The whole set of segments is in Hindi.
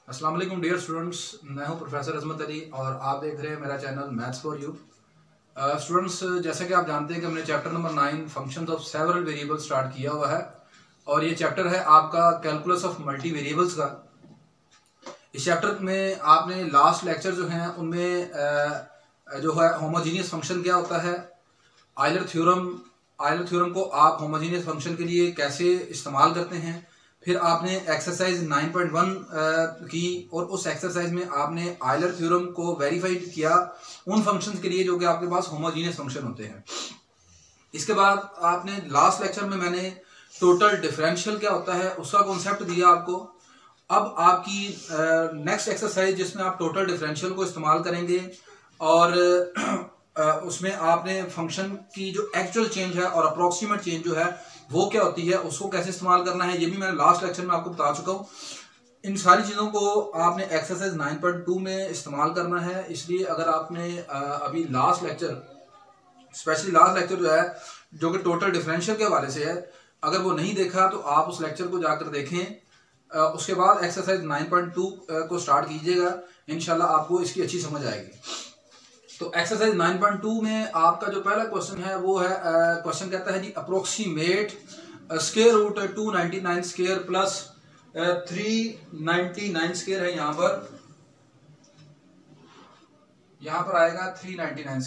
अस्सलाम वालेकुम डियर स्टूडेंट्स, मैं हूं प्रोफेसर अजमत अली और आप देख रहे हैं मेरा channel maths for you. Students, जैसे कि आप जानते हैं कि हमने chapter number 9 functions of several variables start किया हुआ है और ये चैप्टर है आपका कैलकुलस ऑफ मल्टी वेरिएबल्स का। इस चैप्टर में आपने लास्ट लेक्चर जो हैं उनमें जो है होमोजीनियस फंक्शन क्या होता है, आयलर थ्योरम को आप होमोजीनियस फंक्शन के लिए कैसे इस्तेमाल करते हैं। फिर आपने एक्सरसाइज 9.1 की और उस एक्सरसाइज में आपने आयलर थ्योरम को वेरीफाई किया उन फंक्शंस के लिए जो कि आपके पास होमोजीनियस फंक्शन होते हैं। इसके बाद आपने लास्ट लेक्चर में मैंने टोटल डिफरेंशियल क्या होता है उसका कॉन्सेप्ट दिया आपको। अब आपकी नेक्स्ट एक्सरसाइज जिसमें आप टोटल डिफरेंशियल को इस्तेमाल करेंगे और उसमें आपने फंक्शन की जो एक्चुअल चेंज है और अप्रोक्सीमेट चेंज जो है वो क्या होती है उसको कैसे इस्तेमाल करना है, ये भी मैंने लास्ट लेक्चर में आपको बता चुका हूँ। इन सारी चीज़ों को आपने एक्सरसाइज 9.2 में इस्तेमाल करना है। इसलिए अगर आपने अभी last lecture, specially last lecture जो है जो कि टोटल डिफरेंशियल के हवाले से है, अगर वो नहीं देखा तो आप उस लेक्चर को जाकर देखें। उसके बाद एक्सरसाइज 9.2 को स्टार्ट कीजिएगा, इंशाल्लाह आपको इसकी अच्छी समझ आएगी। तो एक्सरसाइज 9.2 में आपका जो पहला क्वेश्चन है वो है, क्वेश्चन कहता है जी approximate square root 299 square plus 399 square है। यहाँ पर आएगा 399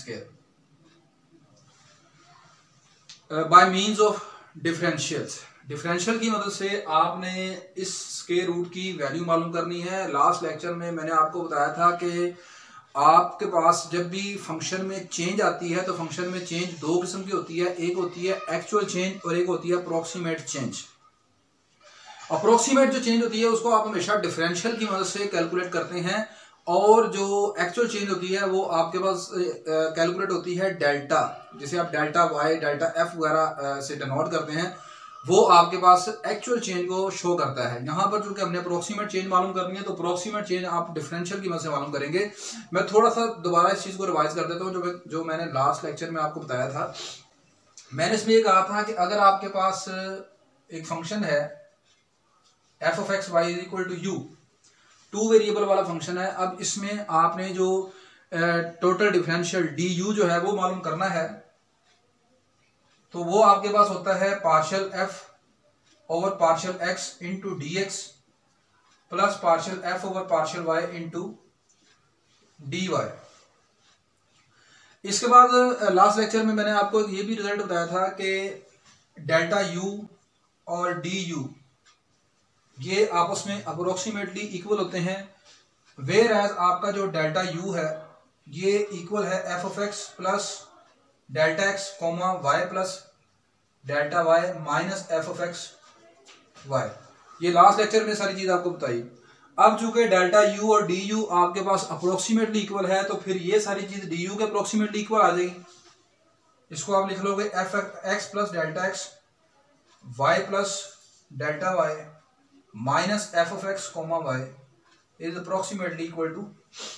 square by means of differential की मदद से आपने इस स्क्वायर रूट की वैल्यू मालूम करनी है। लास्ट लेक्चर में मैंने आपको बताया था कि आपके पास जब भी फंक्शन में चेंज आती है तो फंक्शन में चेंज दो किस्म की होती है, एक होती है एक्चुअल चेंज और एक होती है अप्रोक्सीमेट चेंज। अप्रोक्सीमेट जो चेंज होती है उसको आप हमेशा डिफरेंशियल की मदद से कैलकुलेट करते हैं और जो एक्चुअल चेंज होती है वो आपके पास कैलकुलेट होती है डेल्टा, जिसे आप डेल्टा वाई डेल्टा एफ वगैरह से डिनोट करते हैं, वो आपके पास एक्चुअल चेंज को शो करता है। यहाँ पर चूंकि हमने अप्रोक्सीमेट चेंज मालूम करनी है तो अप्रोक्सीमेट चेंज आप डिफरेंशियल की मदद से मालूम करेंगे। मैं थोड़ा सा दोबारा इस चीज को रिवाइज कर देता हूँ जो मैंने लास्ट लेक्चर में आपको बताया था। मैंने इसमें ये कहा था कि अगर आपके पास एक फंक्शन है f of x y is equal to u, two variable वाला फंक्शन है। अब इसमें आपने जो टोटल डिफरेंशियल डी यू जो है वो मालूम करना है, तो वो आपके पास होता है partial f over partial x into d x plus partial f over partial y into d y. इसके बाद लास्ट लेक्चर में मैंने आपको ये भी रिजल्ट बताया था कि डेल्टा यू और डी यू ये आपस में अप्रोक्सीमेटली इक्वल होते हैं, वेयर एज आपका जो डेल्टा यू है ये इक्वल है f of x plus delta x comma y plus delta y minus f of x y. ये लास्ट लेक्चर में सारी चीज आपको बताई। अब चूंकि डेल्टा यू और डी यू आपके पास अप्रोक्सीमेटली इक्वल है तो फिर ये सारी चीज डी यू के अप्रोक्सीमेटली इक्वल आ जाएगी। इसको आप लिख लोगे f x plus delta x y plus delta y minus f of x comma y is approximately equal to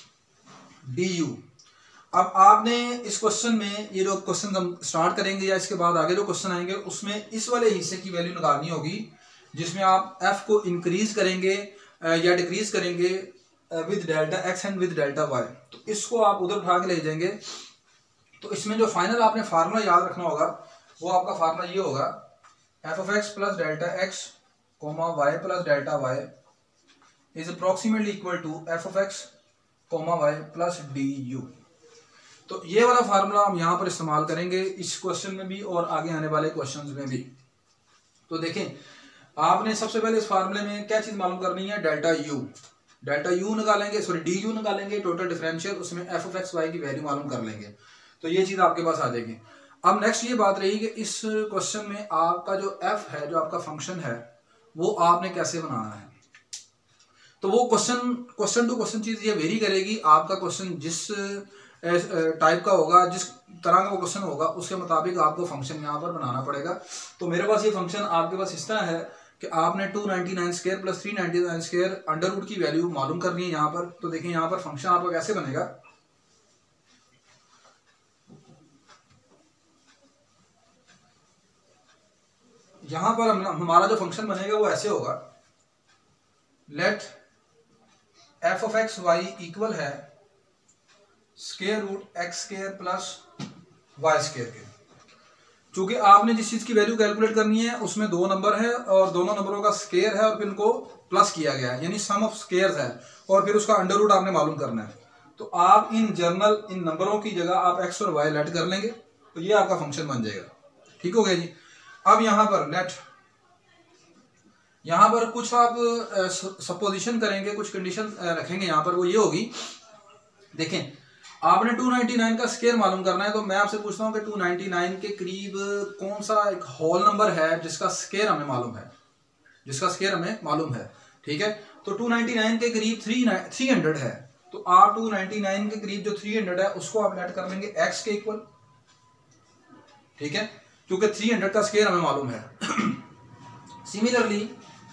d u. अब आपने इस क्वेश्चन में ये जो क्वेश्चन हम स्टार्ट करेंगे या इसके बाद आगे जो क्वेश्चन आएंगे उसमें इस वाले हिस्से की वैल्यू निकालनी होगी जिसमें आप f को इंक्रीज करेंगे या डिक्रीज करेंगे with delta x and with delta y. तो इसको आप उधर उठा के ले जाएंगे। तो इसमें जो फाइनल आपने फार्मूला याद रखना होगा वो आपका फार्मूला ये होगा f of x plus delta x comma y plus delta y is approximately equal to f of x comma y plus d u. तो ये वाला फार्मूला हम यहाँ पर इस्तेमाल करेंगे इस क्वेश्चन में भी और आगे आने वाले क्वेश्चंस में भी। तो देखें, आपने सबसे पहले इस फार्मूले में क्या चीज मालूम करनी है, डेल्टा यू निकालेंगे, सॉरी डी यू निकालेंगे टोटल डिफरेंशियल, उसमें एफ ऑफ एक्स वाई की वैल्यू मालूम कर लेंगे तो ये चीज आपके पास आ जाएगी। अब नेक्स्ट ये बात रही कि इस क्वेश्चन में आपका जो एफ है, जो आपका फंक्शन है, वो आपने कैसे बनाना है। तो वो क्वेश्चन टू क्वेश्चन चीज ये वेरी करेगी। आपका क्वेश्चन जिस टाइप का होगा, जिस तरह का वो क्वेश्चन होगा, उसके मुताबिक आपको फंक्शन यहाँ पर बनाना पड़ेगा। तो मेरे पास ये फंक्शन आपके पास इस तरह है कि आपने 299 square plus 399 square under root की वैल्यू मालूम करनी है यहाँ पर। तो देखिए यहाँ पर फंक्शन आपका कैसे बनेगा। यहाँ पर हमारा जो फंक्शन बनेगा वो ऐसे होगा, let f of x y equal है square root x square plus y square के। चूंकि आपने जिस चीज की वैल्यू कैलकुलेट करनी है उसमें दो नंबर है और दोनों नंबरों का स्क्वायर है और फिर उनको प्लस किया गया है, यानी सम ऑफ स्क्वायर्स है, और फिर उसका अंडर रूट आपने मालूम करना है। तो आप इन जर्नल इन नंबरों की जगह आप एक्स और वाई लेट कर लेंगे तो ये आपका फंक्शन बन जाएगा। ठीक हो गया जी। अब यहां पर लेट, यहां पर कुछ आप सपोजिशन करेंगे, कुछ कंडीशन रखेंगे यहां पर, वो ये होगी, देखें आपने 299 का स्क्वायर मालूम करना है, तो मैं आपसे पूछता हूं कि 299 के करीब कौन सा एक होल नंबर है जिसका स्क्वायर हमें मालूम है, जिसका स्क्वायर हमें मालूम है। ठीक है, तो 299 के करीब 300 है, तो आप 299 के करीब जो 300 है उसको आप लेट कर लेंगे x के इक्वल। ठीक है, क्योंकि 300 का स्क्वायर हमें मालूम है। सिमिलरली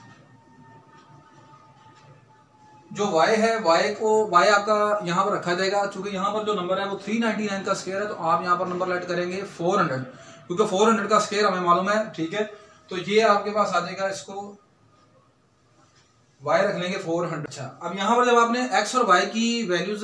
जो y है, y आपका यहां पर रखा जाएगा, क्योंकि यहां पर जो नंबर है वो 399 का स्क्वायर है, तो आप यहां पर नंबर लेट करेंगे 400, क्योंकि 400 का स्क्वायर हमें मालूम है। ठीक है, तो ये आपके पास आ जाएगा, इसको y रख लेंगे 400। अच्छा, अब यहां पर जब आपने x और y की वैल्यूज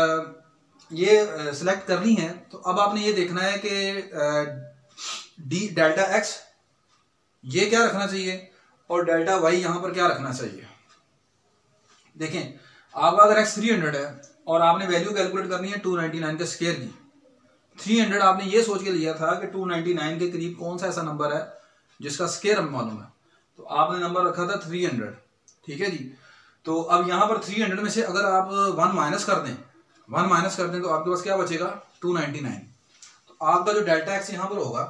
ये सिलेक्ट करनी है, तो अब आपने ये देखना है कि डी डेल्टा x ये क्या रखना चाहिए और डेल्टा y यहां पर क्या रखना चाहिए। देखें, आपका अगर x 300 है और आपने वैल्यू कैलकुलेट करनी है 299 के स्क्वायर की, 300 आपने ये सोच के लिया था कि 299 के करीब कौन सा ऐसा नंबर है जिसका स्क्वायर हमें मालूम है, तो आपने नंबर रखा था 300। ठीक है जी, तो अब यहां पर 300 में से अगर आप 1 माइनस कर दें, 1 माइनस कर दें तो आपके पास क्या बचेगा 299। तो आपका जो डेल्टा एक्स यहां पर होगा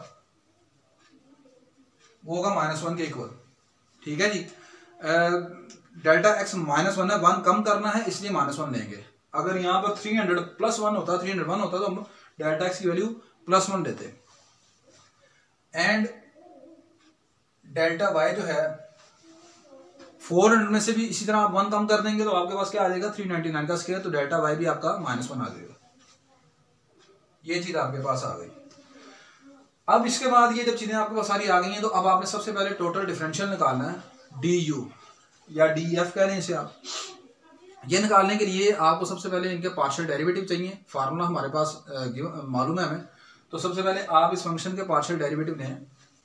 वो होगा -1 के इक्वल। ठीक है जी, डेल्टा एक्स -1 है, 1 कम करना है इसलिए -1 लेंगे। अगर यहां पर 300 प्लस 1 होता, 301 होता, तो हम डेल्टा एक्स की वैल्यू +1 लेते। एंड डेल्टा वाई जो है 400 में से भी इसी तरह आप 1 कम कर देंगे तो आपके पास क्या आ जाएगा 399 का स्क्वायर, तो डेल्टा वाई भी आपका -1 आ जाएगा। ये चीज आपके पास आ गई। अब इसके बाद ये जब चीजें आपके पास सारी आ गई हैं, तो अब आपने सबसे पहले टोटल डिफरेंशियल निकालना है, डी यू या डी एफ कह लें इसे आप। ये निकालने के लिए आपको सबसे पहले इनके पार्शियल डेरिवेटिव चाहिए, फार्मूला हमारे पास मालूम है हमें। तो सबसे पहले आप इस फंक्शन के पार्शियल डेरिवेटिव लें।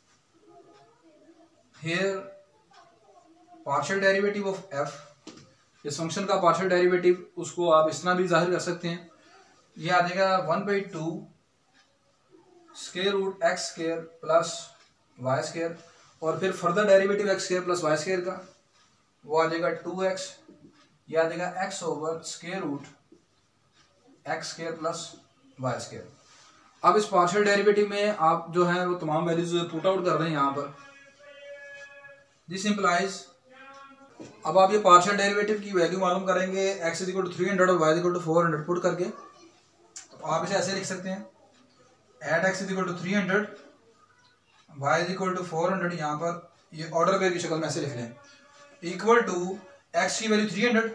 Here partial derivative of f, इस फंक्शन का पार्शियल डेरिवेटिव उसको आप इस तरह भी जाहिर कर सकते हैं, ये आ जाएगा 1/2 square root x square plus y square, और फिर further derivative x square plus y square का वो आ जाएगा 2x, ये आ जाएगा x over square root x square plus y square. अब इस पार्शियल डेरिवेटिव में आप जो है वो तमाम वैल्यूज पुट आउट कर रहे हैं यहाँ पर। दिस इंप्लाइज, अब आप ये पार्शियल डेरिवेटिव की वैल्यू मालूम करेंगे, x इज इक्वल टू 300 और y is equal to 400 put करके, तो आप इसे ऐसे लिख सकते हैं, at x is equal to 300 y is equal to 400, यहाँ पर ये ऑर्डर पेयर की शक्ल में ऐसे लिख लें, इक्वल टू x की वैल्यू 300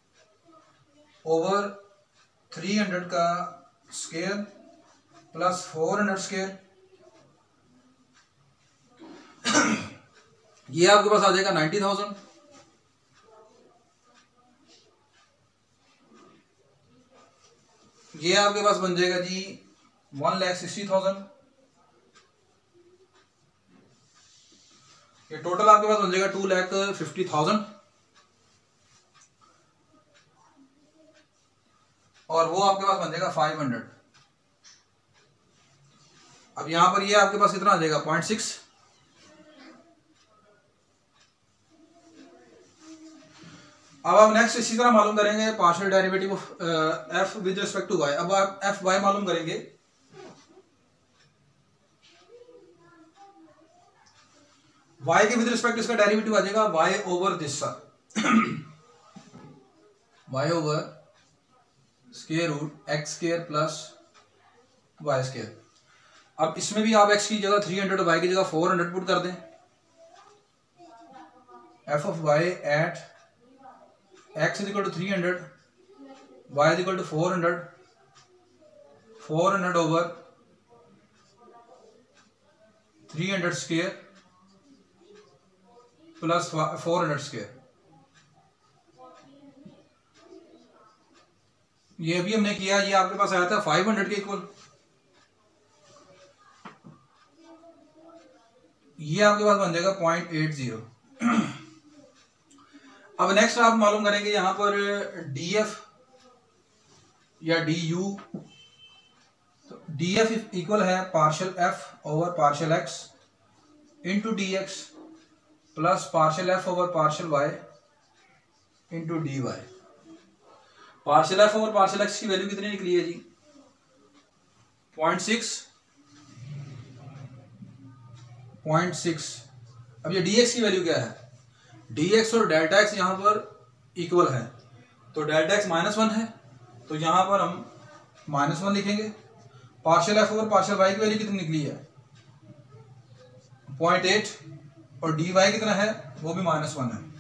ओवर 300 का स्क्वायर प्लस 400 स्क्वायर, ये आपके पास आ जाएगा 90,000। ये आपके पास बन जाएगा जी 1,60,000। ये टोटल आपके पास बन जाएगा 2,50,000, और वो आपके पास बन जाएगा 500। अब यहां पर ये आपके पास कितना आ जाएगा 0.6। अब आप नेक्स्ट इसी तरह मालूम करेंगे partial derivative of f with respect to y. अब आप एफ वाई मालूम करेंगे, वाई के विद रिस्पेक्ट इसका डेरिवेटिव आ जाएगा y over this, y over square root x square plus y square. अब इसमें भी आप एक्स की जगह 300 वाई की जगह 400 पुट कर दें, f of y at x is equal to 300, y is equal to 400, 400 over 300 square plus 400 square। ये भी हमने किया, ये आपके पास आया था 500 के इक्वल, ये आपके पास बन जाएगा 0.80। अब नेक्स्ट आप मालूम करेंगे यहां पर DF या DU। तो DF इक्वल है partial F over partial X into DX plus partial F over partial Y into DY। Partial F over partial X की वैल्यू कितनी निकली है जी? 0.6। अब ये dx की वैल्यू क्या है? dx और डेल्टा x यहाँ पर इक्वल है, तो डेल्टा x -1 है, तो यहाँ पर हम -1 लिखेंगे। Partial f over partial y की वैल्यू कितनी निकली है? 0.8, और dy कितना है? वो भी -1 है,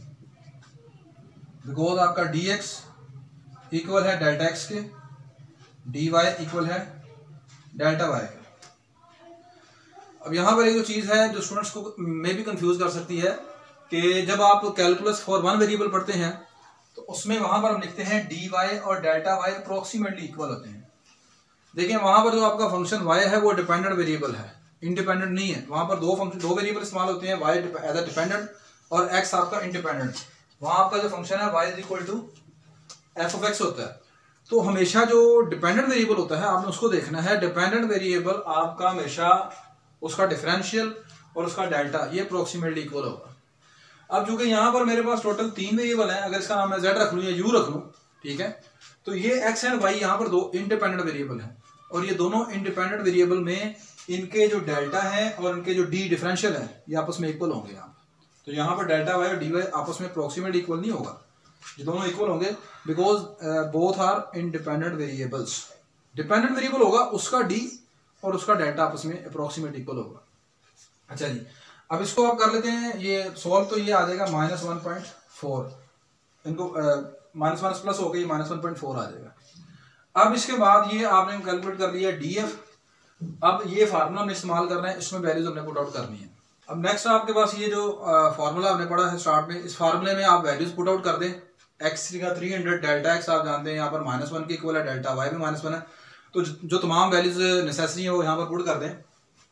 बिकॉज आपका dx इक्वल है डेल्टा x के, dy इक्वल है डेल्टा y के। अब यहाँ पर एक जो चीज़ है जो स्टूडेंट्स को में भी कंफ्यूज कर सकती है कि जब आप कैलकुलस फॉर वन वेरिएबल पढ़ते हैं तो उसमें वहाँ पर हम लिखते हैं dy और डेल्टा y अप्रोक्सीमेटली इक्वल होते हैं। देखिए वहाँ पर जो आपका फंक्शन y है वो डिपेंडेंट वेरिएबल है, इंडिपेंडेंट नहीं है। वहाँ पर दो वेरिएबल इस्तेमाल होते हैं, y एज अ डिपेंडेंट और x आपका इंडिपेंडेंट। वहाँ आपका जो फंक्शन है y is equal to f of x होता है। तो हमेशा जो डिपेंडेंट वेरिएबल होता है आपने उसको देखना है। डिपेंडेंट वेरिएबल आपका हमेशा उसका डिफरेंशियल और उसका डेल्टा ये अप्रोक्सीमेटली इक्वल होगा। अब चूंकि यहाँ पर मेरे पास टोटल 3 वेरिएबल हैं, अगर इसका नाम मैं z रख लूँ या u रख लूँ, ठीक है, तो ये x एंड y यहाँ पर दो इंडिपेंडेंट वेरिएबल हैं, और ये दोनों इंडिपेंडेंट वेरिएबल में इनके जो डेल्टा है और इनके जो d डिफरेंशियल है ये आपस में इक्वल होंगे। यहाँ तो यहाँ पर डेल्टा y और dy आपस में अप्रोक्सीमेटली इक्वल नहीं होगा, ये दोनों इक्वल होंगे because both are independent variables. Dependent variable होगा उसका d और उसका डेल्टा आपस में अप्रोक्सीमेट इक्वल होगा। अच्छा जी, अब इसको आप कर लेते हैं ये सॉल्व, तो ये आ जाएगा -1.4, इनको -1 प्लस होकर ये -1.4 आ जाएगा। अब इसके बाद ये आपने कैलकुलेट कर लिया DF। अब ये फार्मूला हम इस्तेमाल कर रहे हैं, इसमें वैल्यूज हमने पुट आउट करनी है। अब नेक्स्ट आपके पास ये जो फार्मूला हमने पढ़ा है स्टार्ट में, इस फार्मूले में आप वैल्यूज पुट आउट कर दें। x का 300, डेल्टा x आप जानते हैं यहाँ पर -1 के इक्वल है, डेल्टा y भी -1 है, तो जो तमाम वैल्यूज नेसेसरी है वो यहाँ पर पुट कर दें।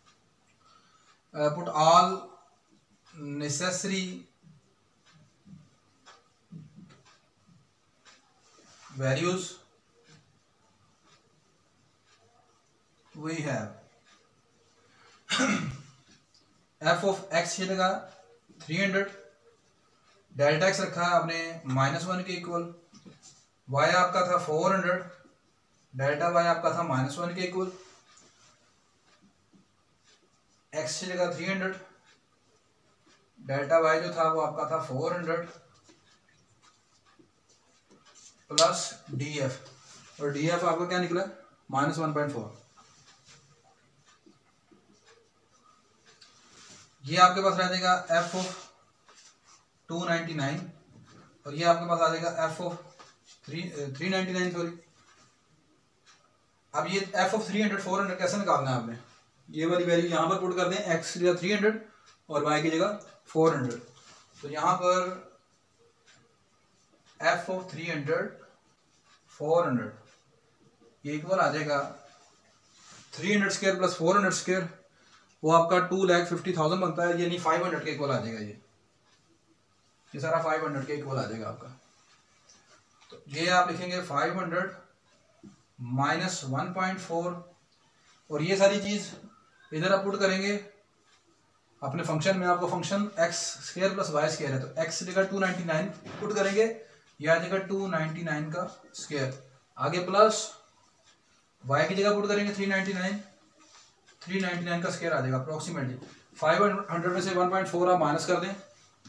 Put all necessary values we have. f of x की जगह 300, डेल्टा x रखा है आपने -1 के इक्वल, y आपका था 400, डेल्टा y आपका था -1 के इक्वल, x की जगह 300, डेल्टा y जो था वो आपका था 400 प्लस df, और df आपका क्या निकला? -1.4। ये आपके पास रह जाएगा f ऑफ 299, और ये आपके पास आ जाएगा f ऑफ 399 सॉरी। अब ये f ऑफ 300 400 कैसे निकालना है आपने? ये वाली वैल्यू यहाँ पर पुट कर दें, x की जगह 300 और y की जगह 400। तो यहाँ पर f ऑफ 300 400 ये इक्वल आ जाएगा 300 स्क्वायर प्लस 400 स्क्वायर, वो आपका 2,50,000 बनता है, यानी 500 के इक्वल आ जाएगा। ये सारा 500 के इक्वल आ जाएगा आपका। तो ये आप लिखेंगे 500 माइनस 1.4, और ये सारी चीज इधर आप पुट करेंगे अपने फंक्शन में। आपको function x square plus y square है, तो x की जगह 299 पुट करेंगे, या जगह 299 का स्क्वायर, आगे प्लस y की जगह पुट करेंगे 399 का स्क्वायर आ जाएगा अप्रोक्सीमेटली। 500 में से 1.4 आप माइनस कर दें,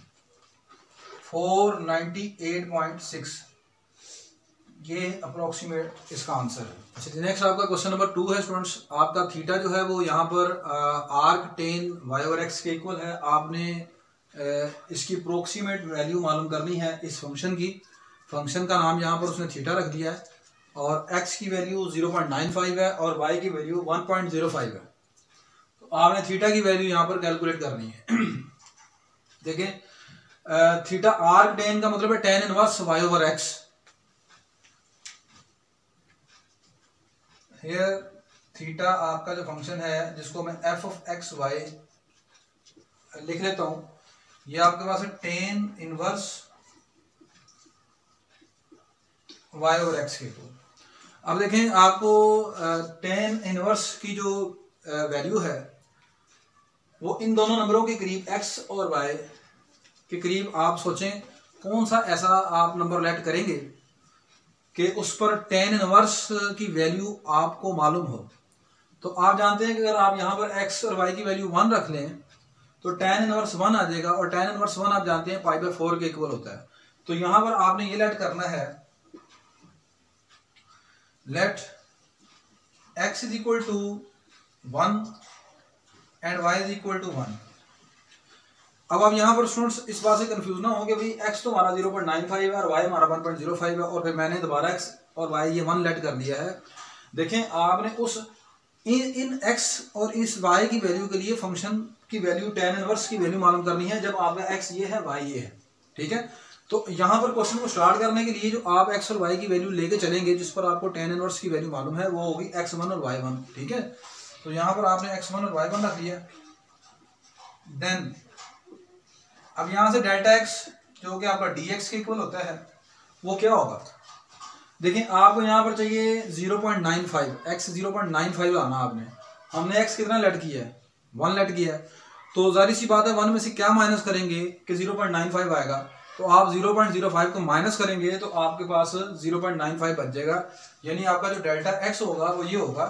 498.6, ये अप्रोक्सीमेट इसका आंसर है। अच्छा, नेक्स्ट आपका क्वेश्चन नंबर 2 है स्टूडेंट्स। आपका थीटा जो है वो यहाँ पर आर्क टेन y और x के इक्वल है। आपने इसकी अप्रोक्सीमेट वैल्यू मालूम करनी है इस फंक्शन की। फंक्शन का नाम यहाँ पर उसने थीटा रख दिया है, और x की वैल्यू 0.95 है और y की वैल्यू 1.05 है। तो आपने थीटा की वैल्यू यहाँ पर कैलकुलेट करनी है। देखें, थीटा आर्क टेन का मतलब है tan inverse y over x। Here theta आपका जो फंक्शन है जिसको मैं एफ ऑफ एक्स वाई लिख लेता हूं, ये आपके पास है tan inverse y over x के इक्वल। अब देखें आपको टेन इनवर्स की जो वैल्यू है वो इन दोनों नंबरों के करीब एक्स और वाई के करीब, आप सोचें कौन सा ऐसा आप नंबर लेट करेंगे कि उस पर टेन इनवर्स की वैल्यू आपको मालूम हो। तो आप जानते हैं कि अगर आप यहाँ पर x और y की वैल्यू 1 रख लें तो टेन इनवर्स 1 आ जाएगा, और टेन इनवर्स 1 आप जानते हैं पाई बाय 4 के इक्वल होता है। तो यहाँ पर आपने ये लेट करना है, let x is equal to 1 and y is equal to 1। अब आप यहाँ पर स्टूडेंट्स इस बात से कंफ्यूज ना हो कि भाई x तो हमारा 0.95 है और y हमारा 1.05 है, और फिर मैंने दोबारा x और y ये 1 लेट कर दिया है। देखें आपने उस इन x और इस y की वैल्यू के लिए फंक्शन की वैल्यू टेन इनवर्स की वैल्यू मालूम करनी है जब आपका x ये है y ये है, ठीक है। तो यहाँ पर क्वेश्चन को स्टार्ट करने के लिए जो आप x और y की वैल्यू लेके चलेंगे जिस पर आपको टेन इनवर्स की वैल्यू मालूम है वो होगी x1 और y1, ठीक है। तो यहाँ पर आपने x1 और y1 रख लिया। देन अब यहाँ से डेल्टा x जो कि आपका dx के इक्वल होता है वो क्या होगा, देखिए आपको यहाँ पर चाहिए 0.95, x 0.95 लाना आपने। हमने x कितना लेट किया है, 1 लेट किया है, तो जाहिर सी बात है 1 में से क्या माइनस करेंगे कि 0.95 आएगा। तो आप 0.05 को माइनस करेंगे तो आपके पास 0.95 बच जाएगा, यानी आपका जो डेल्टा x होगा वो ये होगा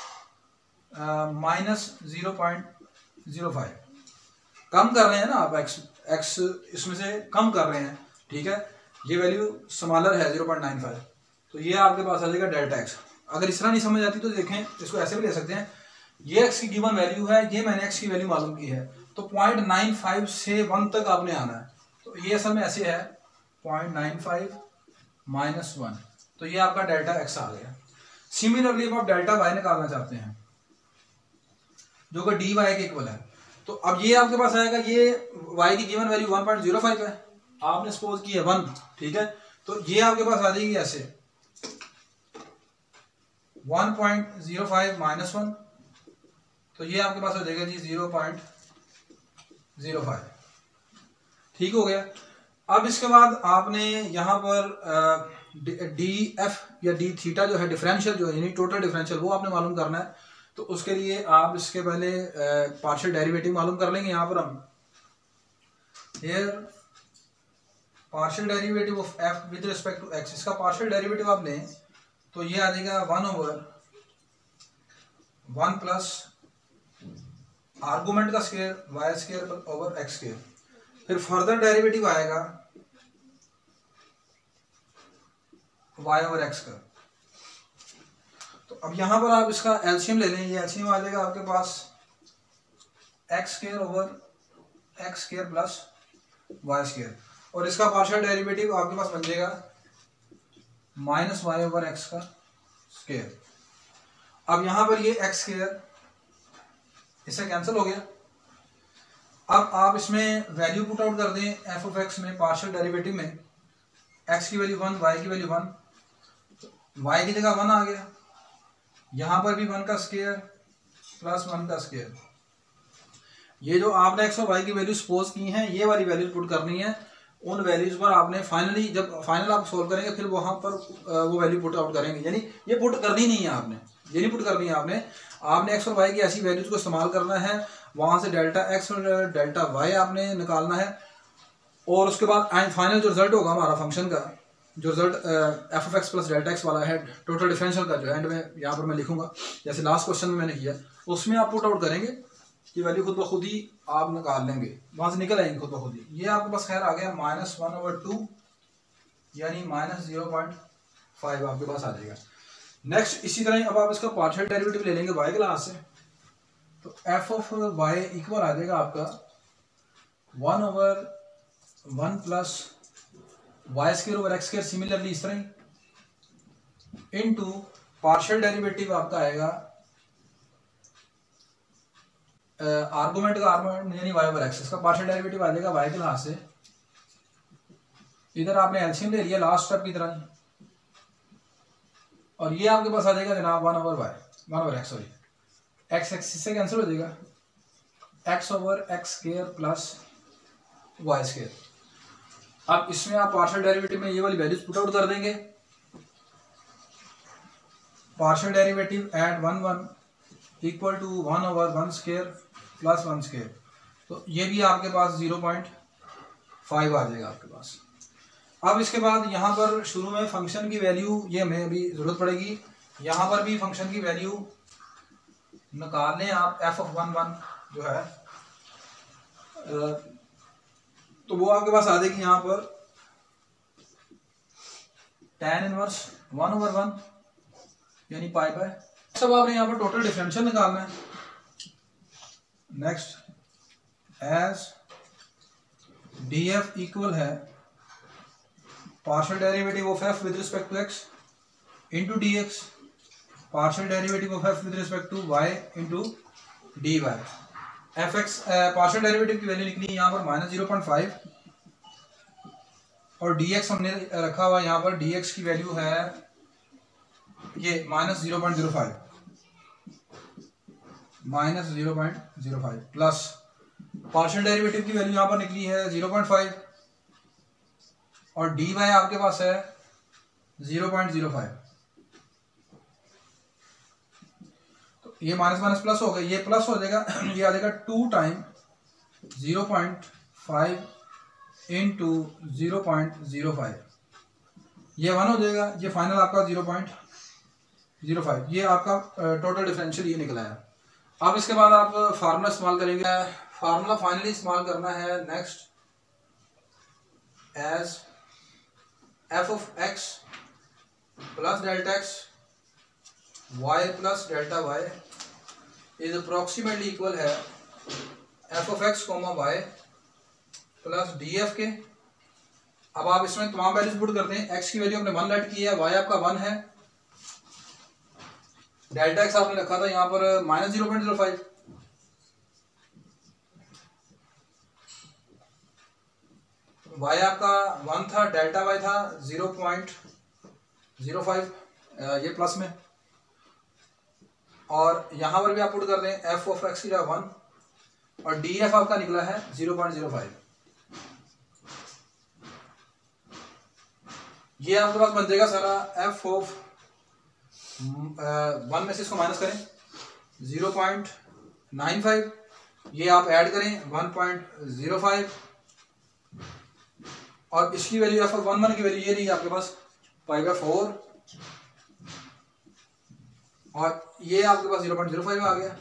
-0.05। कम कर रहे हैं ना आप, x इसमें से कम कर रहे हैं, ठीक है। ये वैल्यू स्मॉलर है 0.95, तो ये आपके पास आ जाएगा डेल्टा x। अगर इस तरह नहीं समझ आती तो देखें इसको ऐसे भी ले सकते हैं, ये x की गिवन वैल्यू है, ये मैंने x की वैल्यू मालूम की है, तो 0.95 से 1 तक आपने आना है। तो ये असल में ऐसे है 0.95 - 1, तो ये आपका डेल्टा x आ गया। सिमिलरली अब आप डेल्टा y निकालना चाहते हैं जो कि dy के इक्वल है, तो अब ये आपके पास आएगा, ये y की गिवन वैल्यू 1.05 है, आपने सपोज की है 1, ठीक है। तो ये आपके पास आ जाएगी ऐसे 1.05 - 1, तो ये आपके पास हो जाएगा जी 0.05, ठीक हो गया। अब इसके बाद आपने यहाँ पर डी एफ या डी थीटा जो है डिफरेंशियल जो है यानी टोटल डिफरेंशियल वो आपने मालूम करना है। तो उसके लिए आप इसके पहले पार्शियल डेरिवेटिव मालूम कर लेंगे। यहाँ पर हम here partial derivative of f with respect to x, इसका पार्शियल डेरिवेटिव आप लें तो ये आ जाएगा 1/1 प्लस आर्गुमेंट का square y square over x square, फिर फर्दर डेरिवेटिव आएगा वाई ओवर एक्स का। तो अब यहां पर आप इसका एलसीएम ले लें, ये एलसीएम आ जाएगा आपके पास x square over x square plus y square, और इसका पार्शियल डेरिवेटिव आपके पास बन जाएगा माइनस वाई ओवर एक्स का स्क्वायर। अब यहां पर ये एक्स स्क्वायर इससे कैंसिल हो गया। अब आप इसमें वैल्यू पुट आउट कर दें एफ ऑफ एक्स में, पार्शियल डेरिवेटिव में एक्स की वैल्यू 1, वाई की वैल्यू 1, वाई की जगह 1 आ गया, यहां पर भी 1 का स्क्वायर प्लस 1 का स्क्वायर। ये जो आपने एक्स और वाई की वैल्यू सपोज की हैं ये वाली वैल्यूज पुट करनी है, उन वैल्यूज पर आपने फाइनली जब फाइनल आप सोल्व करेंगे फिर वहां पर वो वैल्यू पुट आउट करेंगे, यानी ये पुट करनी नहीं है आपने, ये नहीं पुट करनी है आपने एक्स और वाई की ऐसी वैल्यूज को इस्तेमाल करना है, वहां से डेल्टा एक्स और डेल्टा वाई आपने निकालना है, और उसके बाद फाइनल जो रिजल्ट होगा हमारा फंक्शन का, जो result f of x plus delta x वाला है टोटल डिफरेंशियल का, जो एंड में यहाँ पर मैं लिखूंगा जैसे लास्ट क्वेश्चन में मैंने किया, उसमें आप पुट आउट करेंगे कि वैल्यू खुद ब खुद ही आप निकाल लेंगे, वहां से निकल आएंगे खुद ब खुद ही। ये आपके पास खैर आ गया -1/2 यानी -0.5 आपके पास आ जाएगा। नेक्स्ट इसी तरह अब आप इसका पार्शियल डेरिवेटिव ले लेंगे वाई के लिहाज से, तो एफ ऑफ वाई इक्वल आ जाएगा आपका 1/1 plus y square over x square, similarly इस तरह इनटू पार्शियल डेरिवेटिव आपका आएगा आर्गुमेंट का आर्गुमेंट यानी वाई ओवर एक्स, इसका पार्शियल डेरिवेटिव आ जाएगा वाई के लिहाज से। इधर आपने एलसीएम ले लिया लास्ट स्टेप की तरह, और ये आपके पास आ जाएगा जनाब 1/x, सॉरी एक्स इससे कैंसिल हो जाएगा, x/x² प्लस y²। अब इसमें आप पार्शियल डेरिवेटिव में ये वाली वैल्यूज पुट आउट कर देंगे। Partial derivative at 1 equal to 1/1² plus 1², तो ये भी आपके पास 0.5 आ जाएगा आपके पास। अब इसके बाद यहाँ पर शुरू में फंक्शन की वैल्यू, ये हमें अभी ज़रूरत पड़ेगी, यहाँ पर भी फंक्शन की वैल्यू निकाल लें आप f(1) जो है, तो वो आपके पास आ जाएगी यहाँ पर tan 1/1 यानी पाई बाय। सब आपने यहाँ पर टोटल डिफरेंशियल निकालना है। नेक्स्ट एज df इक्वल है partial derivative of f with respect to x into dx, partial derivative of f with respect to y into dy। fx partial derivative की वैल्यू निकली यहाँ पर -0.5 और dx हमने रखा हुआ यहाँ पर, dx की वैल्यू है ये -0.05 प्लस पार्शियल डेरिवेटिव की वैल्यू यहाँ पर निकली है 0.5 और dy आपके पास है 0.05, तो ये माइनस प्लस हो गया, ये प्लस हो जाएगा, ये आ जाएगा 2 टाइम 0.5 इंटू 0.05, ये 1 हो जाएगा, ये फाइनल आपका 0.05, ये आपका टोटल डिफरेंशियल ये निकला है। अब इसके बाद आप फार्मूला इस्तेमाल करेंगे, फार्मूला फाइनली इस्तेमाल करना है। Next as f(x) plus delta x y plus delta y is approximately equal है f(x, y प्लस df के। अब आप इसमें तमाम वैल्यूज पुट करते हैं। x की वैल्यू आपने 1 लेट की है, y आपका 1 है, डेल्टा x आपने रखा था यहाँ पर -0.05, y आपका 1 था, डेल्टा y था 0.05, ये प्लस में, और यहाँ पर भी आप पुट कर दें f(x) की 1 और df आपका निकला है 0.05। ये आपके पास बन जाएगा सारा f(1) में से इसको माइनस करें 0.95, ये आप ऐड करें 1.05 और इसकी वैल्यू f(1) की वैल्यू ये रही आपके पास π/4 और ये आपके पास 0.05 आ गया।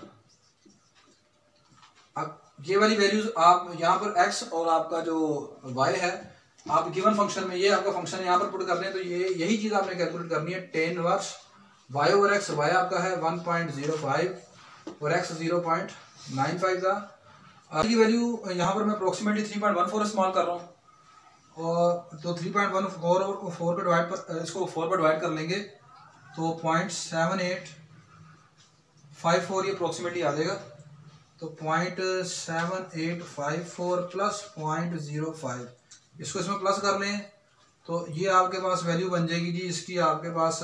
अब ये वाली वैल्यूज आप यहाँ पर x और आपका जो y है, आप गिवन फंक्शन में ये आपका फंक्शन यहाँ पर पुट कर दें, तो ये यही चीज़ आपने कैलकुलेट करनी है। tan 1 y/x, y आपका है 1.05 और x 0.95 था। की वैल्यू यहाँ पर मैं अप्रोक्सीमेटली 3.14 इस्तेमाल कर रहा हूँ, और तो 3.14 और 4 पे डिवाइड पर, इसको 4 पर डिवाइड कर लेंगे तो 0.7854 ये अप्रोक्सीमेटली आ जाएगा। तो 0.7854 प्लस 0.05, इसको इसमें प्लस कर लें तो ये आपके पास वैल्यू बन जाएगी जी, इसकी आपके पास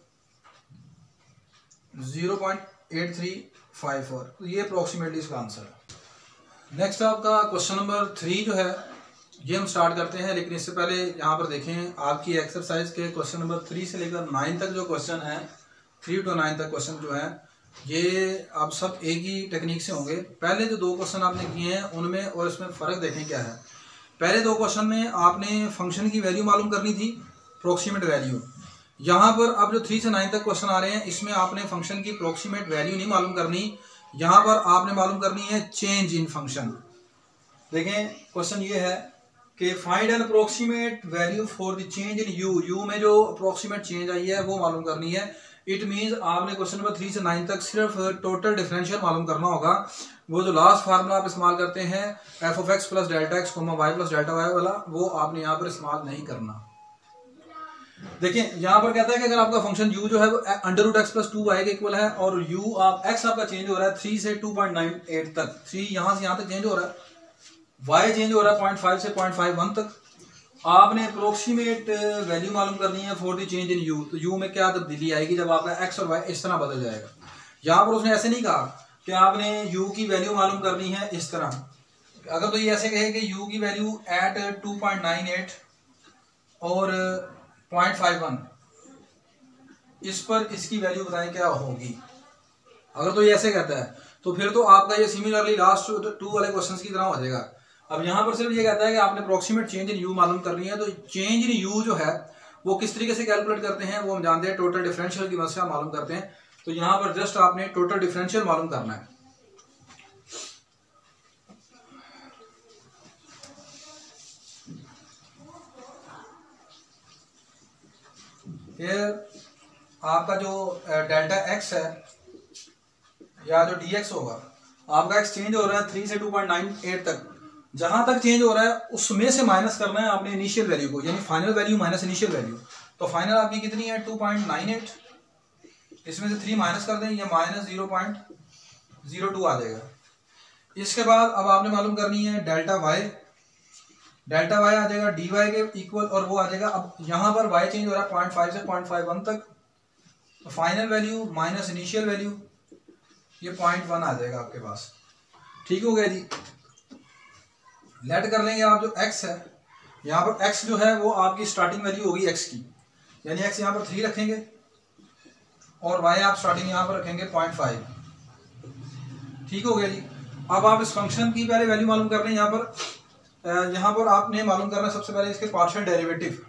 0.8354, तो ये अप्रोक्सीमेटली इसका आंसर है। नेक्स्ट आपका क्वेश्चन नंबर 3 जो है ये हम स्टार्ट करते हैं, लेकिन इससे पहले यहाँ पर देखें आपकी एक्सरसाइज के क्वेश्चन नंबर 3 से लेकर 9 तक जो क्वेश्चन है, 3 to 9 तक क्वेश्चन जो है ये आप सब एक ही टेक्निक से होंगे। पहले जो 2 क्वेश्चन आपने किए हैं उनमें और इसमें फ़र्क देखें क्या है। पहले 2 क्वेश्चन में आपने फंक्शन की वैल्यू मालूम करनी थी, अप्रोक्सीमेट वैल्यू। यहाँ पर अब जो 3 से 9 तक क्वेश्चन आ रहे हैं इसमें आपने फंक्शन की अप्रोक्सीमेट वैल्यू नहीं मालूम करनी, यहाँ पर आपने मालूम करनी है चेंज इन फंक्शन। देखें क्वेश्चन ये है कि find an approximate value for the change in u में जो अप्रोक्सीमेट चेंज आई है वो मालूम करनी है। इट मीन्स आपने क्वेश्चन नंबर 3 से 9 तक सिर्फ टोटल डिफरेंशियल मालूम करना होगा। वो जो लास्ट फार्मूला आप इस्तेमाल करते हैं f(x) plus delta x, y plus delta y वाला, वो आपने यहाँ पर इस्तेमाल नहीं करना। देखिए यहाँ पर कहता है कि अगर आपका फंक्शन u जो है वो √x प्लस 2y के इक्वल है और u आप x आपका चेंज हो रहा है 3 से 2.98 तक, 3 यहाँ से यहाँ तक चेंज हो रहा है, y चेंज हो रहा है 0.5 से 0.51 तक, आपने अप्रोक्सीमेट वैल्यू मालूम करनी है for the change in u. तो यू में क्या तब्दीली आएगी जब आपका एक्स और वाई इस तरह बदल जाएगा। यहाँ पर उसने ऐसे नहीं कहा कि आपने यू की वैल्यू मालूम करनी है इस तरह। अगर तो ये ऐसे कहे कि यू की वैल्यू एट 2.98 और 0.51, इस पर इसकी वैल्यू बताएं क्या होगी। अगर तो ये ऐसे कहता है तो फिर तो आपका ये सिमिलरली लास्ट 2 वाले क्वेश्चन की तरह हो जाएगा। अब यहाँ पर सिर्फ ये कहता है कि आपने अप्रोक्सीमेट चेंज इन यू मालूम करनी है। तो चेंज इन यू जो है वो किस तरीके से कैलकुलेट करते हैं वो हम जानते हैं, टोटल डिफरेंशियल की मदद से मालूम करते हैं। तो यहाँ पर जस्ट आपने टोटल डिफरेंशियल मालूम करना है। फिर आपका जो डेल्टा एक्स है या जो डी एक्स होगा, आपका एक्स चेंज हो रहा है 3 से 2.98 तक। जहां तक चेंज हो रहा है उसमें से माइनस करना है आपने इनिशियल वैल्यू को, यानी final value minus initial value. तो फाइनल आपकी कितनी है 2.98, इसमें से 3 माइनस कर दें, ये माइनस 0.02 आ जाएगा। इसके बाद अब आपने मालूम करनी है डेल्टा वाई। डेल्टा वाई आ जाएगा डी वाई के इक्वल, और वो आ जाएगा, अब यहाँ पर वाई चेंज हो रहा है 0.5 से 0.51 तक। तो final value minus initial value, ये 0.1 आ जाएगा आपके पास। ठीक हो गया जी। लेट कर लेंगे आप जो x है, यहाँ पर x जो है वो आपकी स्टार्टिंग वैल्यू होगी x की, यानी x यहाँ पर 3 रखेंगे और y आप स्टार्टिंग यहाँ पर रखेंगे 0.5। ठीक हो गया जी। अब आप इस फंक्शन की पहले वैल्यू मालूम कर लें। यहाँ पर आपने मालूम करना है सबसे पहले इसके partial derivative.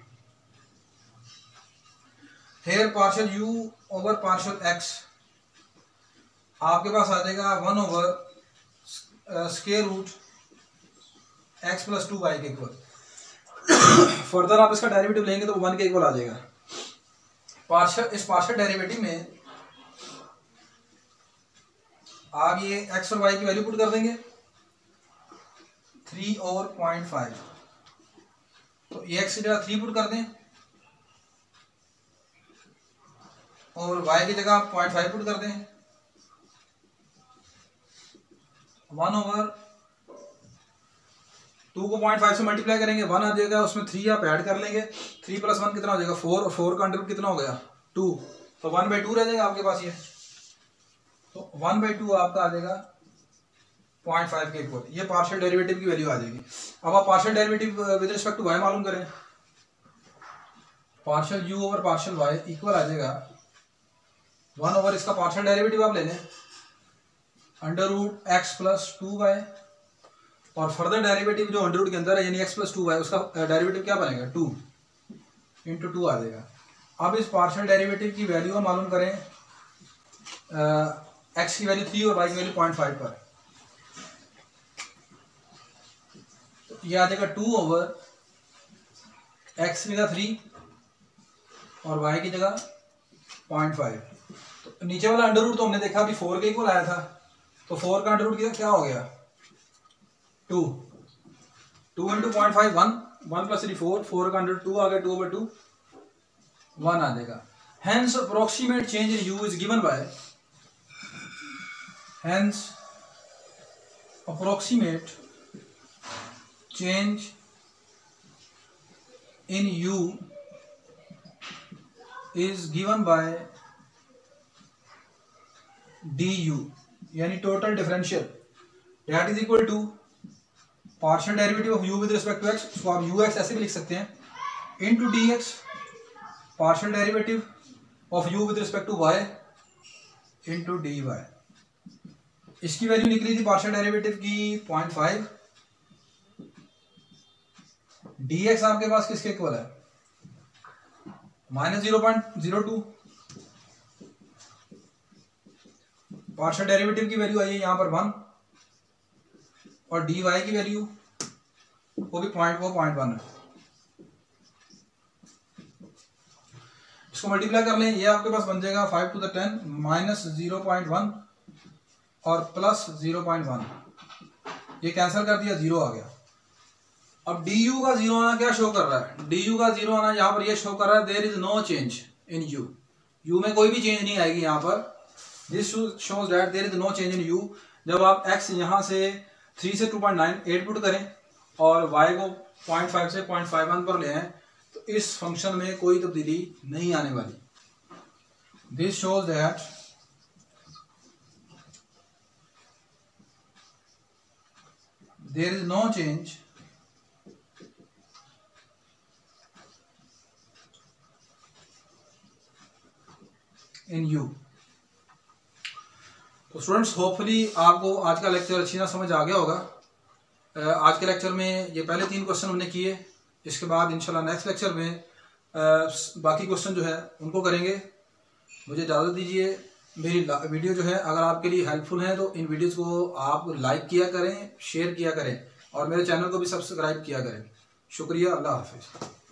Here partial u over partial x आपके पास आ जाएगा 1 over square root x plus 2y के इक्वल। फर्दर आप इसका डेरिवेटिव लेंगे तो 1 के इक्वल आ जाएगा। इस पार्शियल डेरिवेटिव में आप ये x और y की वैल्यू पुट कर देंगे 3 और 0.5। तो ये x की जगह 3 पुट कर दें और y की जगह 0.5 पुट कर दें। 1 ओवर 2 को 0.5 से मल्टीप्लाई करेंगे, 1 आ जाएगा, उसमें 3 आप ऐड कर लेंगे। 3 प्लस 1 कितना हो जाएगा 4, और 4 का अंडर कितना हो गया 2, तो 1/2 रह जाएगा आपके पास ये। तो 1/2 आपका आ जाएगा 0.5 के इक्वल। ये पार्शियल डेरिवेटिव की वैल्यू आ जाएगी। अब आप partial derivative with respect to y मालूम करें। Partial u over partial y equal आ जाएगा 1 ओवर इसका पार्शियल डेरिवेटिव आप ले लें under root x plus 2y, और फर्दर डेरिवेटिव जो अंडर रूट के अंदर है यानी x प्लस 2y, उसका डेरिवेटिव क्या बनेगा 2 इंटू 2 आ जाएगा। अब इस पार्शियल डेरिवेटिव की वैल्यू हम मालूम करें x की वैल्यू 3 और y की वैल्यू 0.5 पर। तो ये आ जाएगा 2 ओवर x की जगह 3 और y की जगह 0.5। तो नीचे वाला अंडर रूट तो हमने देखा अभी 4 के इक्वल आया था, तो 4 का अंडर रूट क्या हो गया 2 इंटू 0.5 1 प्लस 3 4 का अंडर 2 आ गया, 2/2 1 आ जाएगा। Hence approximate change in u is given by, hence approximate change in u is given by du, यानी total differential, that is equal to partial derivative of u with respect to x। इसको आप ux ऐसे भी लिख सकते हैं into dx, partial derivative of u with respect to y into dy। इसकी वैल्यू निकली थी पार्शियल डेरिवेटिव की 0.5। dx आपके पास किसके इक्वल है माइनस 0.02। पार्शियल डेरिवेटिव की वैल्यू आई है यहाँ पर 1 और dy की वैल्यू वो भी 0.1 है। इसको मल्टीप्लाई कर लें, ये आपके पास बन जाएगा 5 टू द 10 माइनस 0.1 और प्लस 0.1, ये कैंसिल कर दिया 0 आ गया। अब du का 0 आना क्या शो कर रहा है, du का 0 आना यहाँ पर ये शो कर रहा है there is no change in u में कोई भी चेंज नहीं आएगी यहाँ पर। This shows that there is no change in u। जब आप x यहाँ से 3 से 2.98 पुट करें और y को 0.5 से 0.51 पर ले आए तो इस फंक्शन में कोई तब्दीली नहीं आने वाली। This shows that there is no change in u. तो स्टूडेंट्स होपफुली आपको आज का लेक्चर अच्छी ना समझ आ गया होगा। आज के लेक्चर में ये पहले 3 क्वेश्चन हमने किए, इसके बाद इंशाल्लाह नेक्स्ट लेक्चर में बाकी क्वेश्चन जो है उनको करेंगे। मुझे इजाज़त दीजिए। मेरी वीडियो जो है अगर आपके लिए हेल्पफुल है तो इन वीडियोज़ को आप लाइक किया करें, शेयर किया करें और मेरे चैनल को भी सब्सक्राइब किया करें। शुक्रिया, अल्लाह हाफिज़।